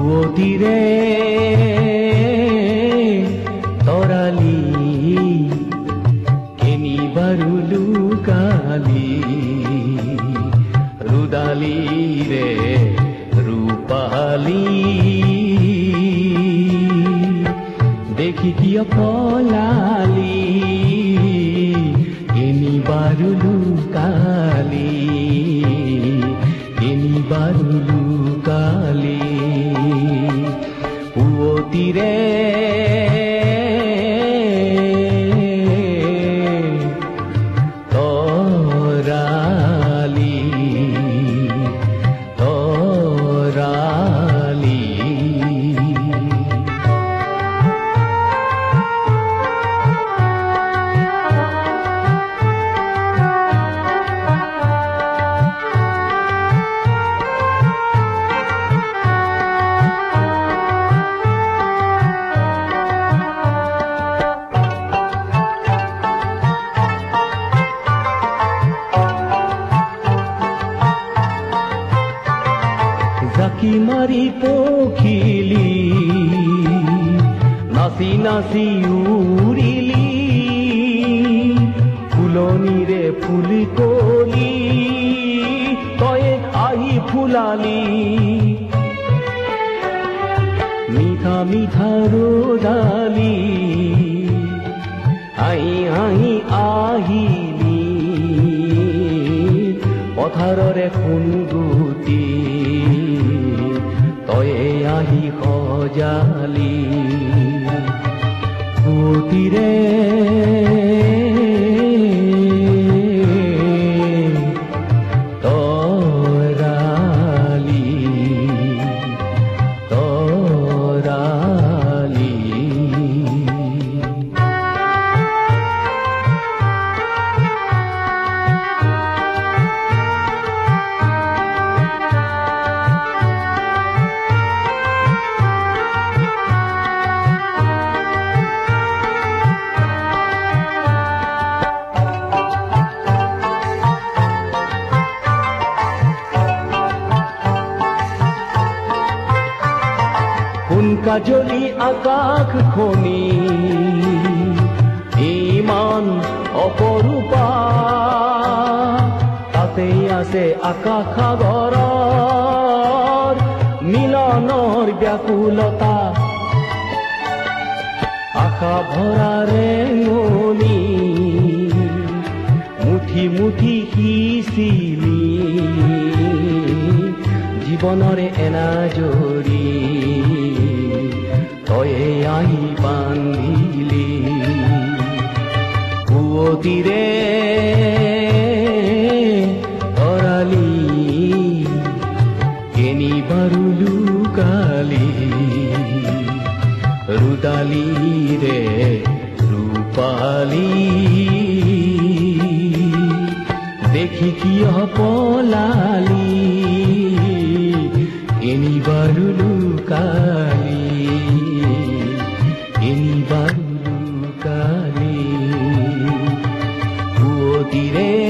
পুৱতিৰে তৰালি কেনিবাৰু লুকালি ৰুদালিৰে ৰূপালী দেখি কিয় পলালি কেনিবাৰু লুকালি কেনিবাৰু লুকালি পুৱতিৰে জাকি মাৰি পখিলি নাচি নাচি উৰিলি ফুলনিৰে ফুল কলি তই আহি ফুলালি মিঠা মিঠা ৰুদালি আহি আহি আহিলি পথাৰৰে সোণগুটি তয়ে আহি সজালি পুৱতিৰে তৰালি তৰালি কাজলি আকাশখনি ইমান অপৰূপা তাতে আছে আকাশ সাগৰৰ মিলনৰ ব্যাকুলতা আশা ভৰা ৰেঙনি মুঠি মুঠি সিঁচিলি জীৱনৰে এনাজৰি তয়ে আহি বান্ধিলি পুৱতিৰে তৰালি কেনিবাৰু লুকালি ৰুদালিৰে ৰূপালী দেখি কিয় পলালি কেনিবাৰু লুকালি কেনিবাৰু লুকালি পুৱতিৰে